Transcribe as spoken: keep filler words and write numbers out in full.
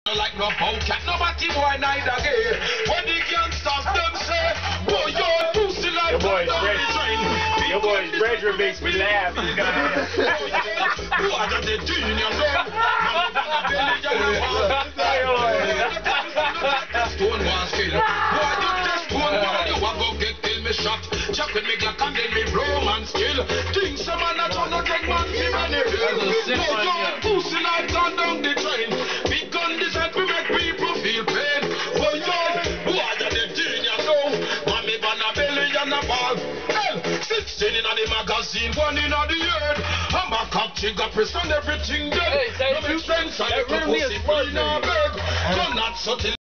like no cat, nobody boy neither gay. When the gangsters them say, boy, your pussy like your boy's treasure. Your boy's treasure makes me laugh. You got who are the genius? Stone was kill. Boy, you just stone wall, you a go get kill me shot. Chop with me Glock and then me blow man skill. Think some man that on a dead man give any bill. Boy, your pussy like turn down the train. Big gun this help me make people feel pain. Boy, yo, who are the genius? Oh, mommy ban a belly and a ball. Hell, sixteen in the magazine, one in the yard. I'm a cock trigger press and everything dead. Hey, no make sense, I let the pussy free in a bed. You're not subtle.